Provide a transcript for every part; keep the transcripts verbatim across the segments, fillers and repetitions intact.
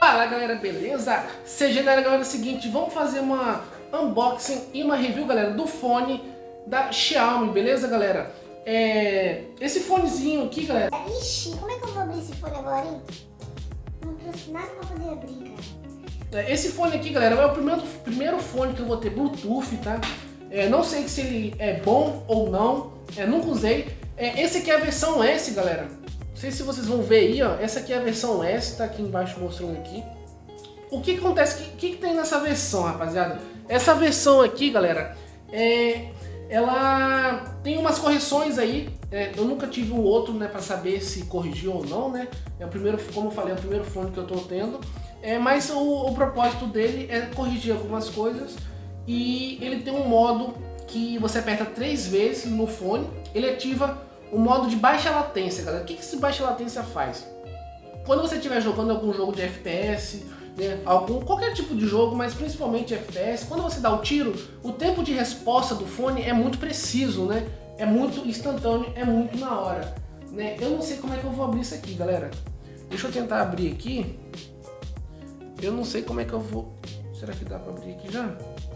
Fala galera, beleza? Seja galera, é o seguinte, vamos fazer uma unboxing e uma review, galera, do fone da Xiaomi, beleza, galera? É... Esse fonezinho aqui, galera... Ixi, como é que eu vou abrir esse fone agora, hein? Não trouxe nada pra poder abrir, cara. Esse fone aqui, galera, é o primeiro, primeiro fone que eu vou ter Bluetooth, tá? É, não sei se ele é bom ou não, é, nunca usei. É, esse aqui é a versão S, galera. Não sei se vocês vão ver aí, ó. Essa aqui é a versão S, tá aqui embaixo mostrando aqui. O que acontece? O que, que, que tem nessa versão, rapaziada? Essa versão aqui, galera, é, ela tem umas correções aí. É, eu nunca tive um outro, né, pra saber se corrigiu ou não, né? É o primeiro, como eu falei, é o primeiro fone que eu tô tendo. É, mas o, o propósito dele é corrigir algumas coisas. E ele tem um modo que você aperta três vezes no fone, ele ativa o modo de baixa latência, galera. O que, que esse baixa latência faz? Quando você estiver jogando algum jogo de F P S, né, algum, qualquer tipo de jogo, mas principalmente F P S, quando você dá o tiro, o tempo de resposta do fone é muito preciso, né? É muito instantâneo, é muito na hora, né? Eu não sei como é que eu vou abrir isso aqui, galera. Deixa eu tentar abrir aqui. Eu não sei como é que eu vou... Será que dá pra abrir aqui já?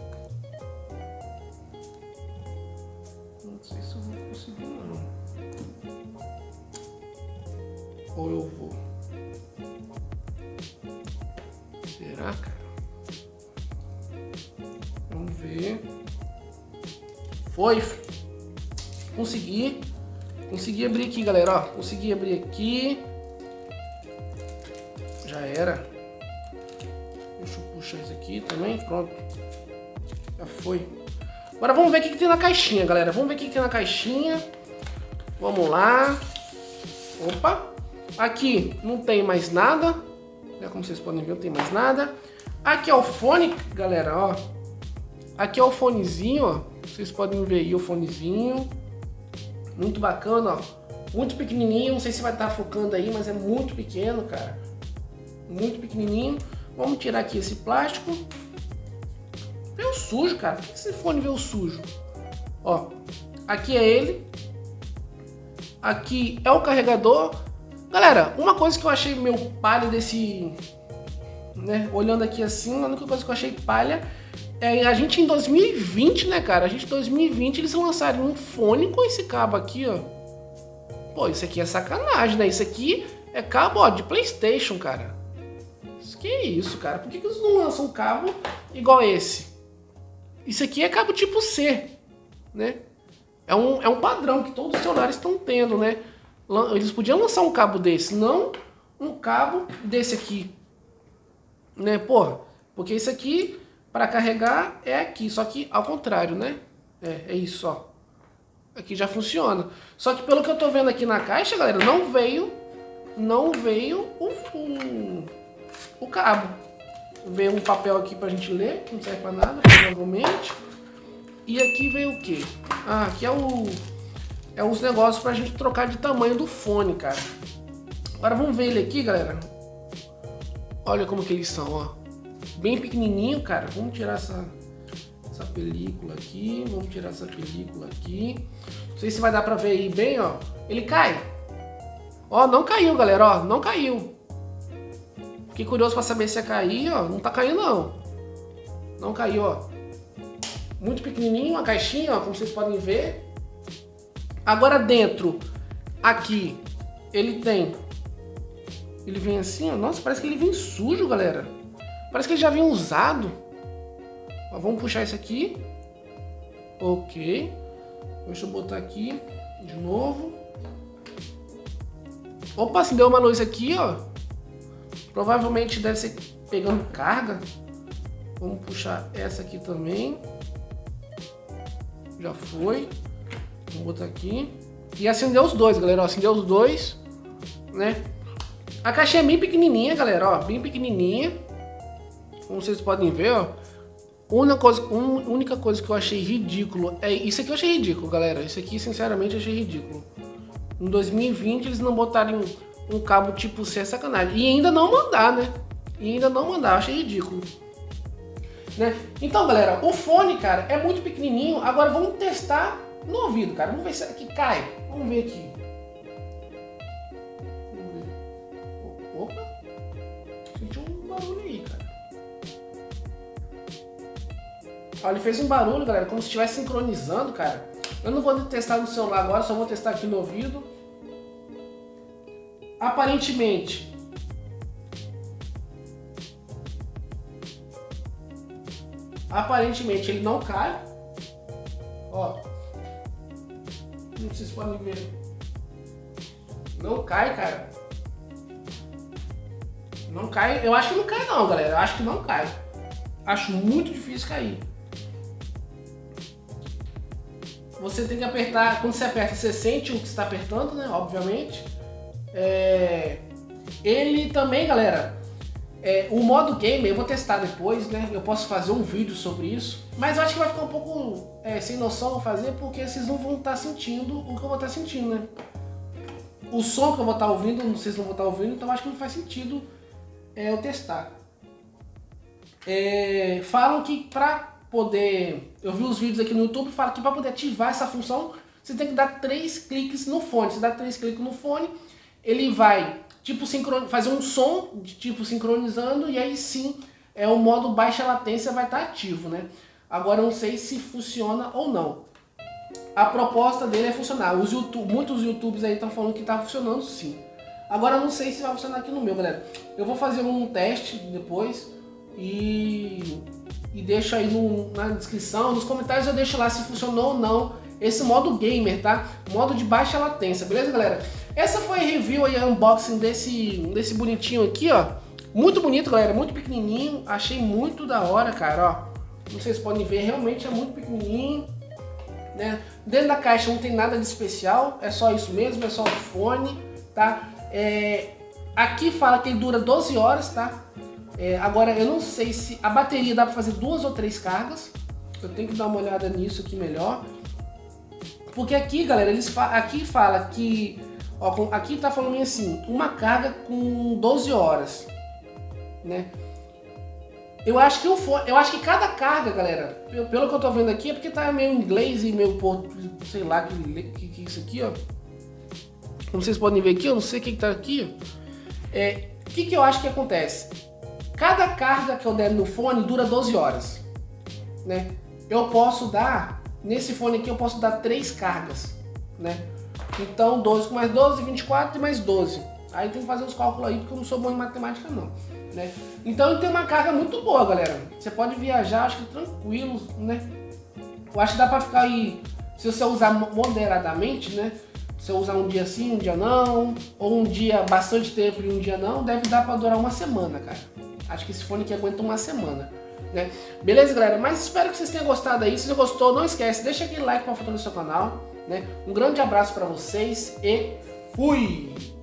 Não sei se eu vou conseguir, não. Ou eu vou... Será, cara? Vamos ver. Foi! Consegui. Consegui abrir aqui, galera. Ó, consegui abrir aqui. Já era. Deixa eu puxar isso aqui também. Pronto. Já foi. Agora vamos ver o que, que tem na caixinha, galera. Vamos ver o que, que tem na caixinha. Vamos lá. Opa. Aqui não tem mais nada. Como vocês podem ver, não tem mais nada. Aqui é o fone, galera, ó. Aqui é o fonezinho, ó. Vocês podem ver aí o fonezinho. Muito bacana, ó. Muito pequenininho. Não sei se vai estar focando aí, mas é muito pequeno, cara. Muito pequenininho. Vamos tirar aqui esse plástico. Veio sujo, cara. Por que esse fone veio sujo? Ó, aqui é ele. Aqui é o carregador. Galera, uma coisa que eu achei meio palha desse... né, olhando aqui assim, a única coisa que eu achei palha é a gente em dois mil e vinte, né, cara? A gente em dois mil e vinte eles lançaram um fone com esse cabo aqui, ó. Pô, isso aqui é sacanagem, né? Isso aqui é cabo, ó, de PlayStation, cara. Que isso, cara? Por que, que eles não lançam um cabo igual esse? Isso aqui é cabo tipo C, né? É um, é um padrão que todos os celulares estão tendo, né? Eles podiam lançar um cabo desse, não um cabo desse aqui, né? Porra, porque isso aqui, para carregar, é aqui, só que ao contrário, né? É, é isso, ó. Aqui já funciona. Só que pelo que eu tô vendo aqui na caixa, galera, não veio, não veio o... o o cabo. Veio um papel aqui pra gente ler, não serve pra nada, provavelmente. E aqui veio o quê? Ah, aqui é o é os negócios pra gente trocar de tamanho do fone, cara. Agora vamos ver ele aqui, galera. Olha como que eles são, ó. Bem pequenininho, cara. Vamos tirar essa essa película aqui, vamos tirar essa película aqui. Não sei se vai dar pra ver aí bem, ó. Ele cai. Ó, não caiu, galera, ó, não caiu. Fiquei curioso para saber se ia cair, ó. Não tá caindo, não. Não caiu, ó. Muito pequenininho, a caixinha, ó, como vocês podem ver. Agora dentro, aqui, ele tem... Ele vem assim, ó. Nossa, parece que ele vem sujo, galera. Parece que ele já vem usado. Ó, vamos puxar isso aqui. Ok. Deixa eu botar aqui de novo. Opa, acendeu uma luz aqui, ó. Provavelmente deve ser pegando carga. Vamos puxar essa aqui também. Já foi. Vamos botar aqui. E acendeu os dois, galera. Ó, acendeu os dois, né? A caixinha é bem pequenininha, galera. Ó, bem pequenininha. Como vocês podem ver, ó. Única coisa, un, única coisa que eu achei ridículo é isso aqui. Eu achei ridículo, galera. Isso aqui, sinceramente, eu achei ridículo. Em dois mil e vinte eles não botaram um cabo tipo C, é sacanagem. E ainda não mandar, né? E ainda não mandar, achei ridículo. Né? Então, galera, o fone, cara, é muito pequenininho. Agora vamos testar no ouvido, cara. Vamos ver se aqui cai. Vamos ver aqui. Vamos ver. Opa! Senti um barulho Ó, ele fez um barulho, galera, como se estivesse sincronizando, cara. Eu não vou testar no celular agora, só vou testar aqui no ouvido. Aparentemente, aparentemente ele não cai. Ó, não sei se vocês podem ver. Não cai, cara. Não cai. Eu acho que não cai não, galera. Eu acho que não cai. Acho muito difícil cair. Você tem que apertar. Quando você aperta, você sente o que está apertando, né? Obviamente. É... Ele também, galera. É... O modo gamer, eu vou testar depois, né? Eu posso fazer um vídeo sobre isso. Mas eu acho que vai ficar um pouco é, sem noção fazer, porque vocês não vão estar sentindo o que eu vou estar sentindo, né? O som que eu vou estar ouvindo, vocês não vão estar ouvindo, então acho que não faz sentido é, eu testar. É, falam que para poder... Eu vi os vídeos aqui no YouTube, falam que para poder ativar essa função, você tem que dar três cliques no fone. Você dá três cliques no fone, ele vai tipo sincron... fazer um som, de tipo sincronizando, e aí sim é, o modo baixa latência vai estar ativo, né? Agora eu não sei se funciona ou não. A proposta dele é funcionar. Os YouTube, muitos YouTubers aí estão falando que está funcionando sim. Agora eu não sei se vai funcionar aqui no meu, galera. Eu vou fazer um teste depois e, e deixo aí no, na descrição, nos comentários eu deixo lá se funcionou ou não esse modo gamer, tá? Modo de baixa latência, beleza, galera? Essa foi a review aí, a unboxing desse, desse bonitinho aqui, ó. Muito bonito, galera, muito pequenininho. Achei muito da hora, cara, ó. Não sei se podem ver, realmente é muito pequenininho. Né? Dentro da caixa não tem nada de especial, é só isso mesmo, é só o fone, tá? É, aqui fala que ele dura doze horas, tá? É, agora eu não sei se a bateria dá para fazer duas ou três cargas, eu tenho que dar uma olhada nisso aqui melhor. Porque aqui, galera, eles fa aqui fala que, ó, aqui tá falando assim, uma carga com doze horas, né? Eu acho que o fone, eu acho que cada carga, galera, pelo que eu tô vendo aqui, é porque tá meio inglês e meio, sei lá, que, que, que isso aqui, ó. Como vocês podem ver aqui, eu não sei o que, que tá aqui. É, o que, que eu acho que acontece? Cada carga que eu der no fone dura doze horas, né? Eu posso dar, nesse fone aqui eu posso dar três cargas, né? Então doze com mais doze, vinte e quatro e mais doze. Aí tem que fazer os cálculos aí, porque eu não sou bom em matemática não. Né? Então ele tem uma carga muito boa, galera. Você pode viajar, acho que tranquilo, né? Eu acho que dá pra ficar aí, se você usar moderadamente, né? Se você usar um dia sim, um dia não, ou um dia bastante tempo e um dia não, deve dar pra durar uma semana, cara. Acho que esse fone aqui aguenta uma semana, né? Beleza, galera? Mas espero que vocês tenham gostado aí. Se você gostou, não esquece, deixa aquele like pra fortalecer o canal, né? Um grande abraço pra vocês e fui!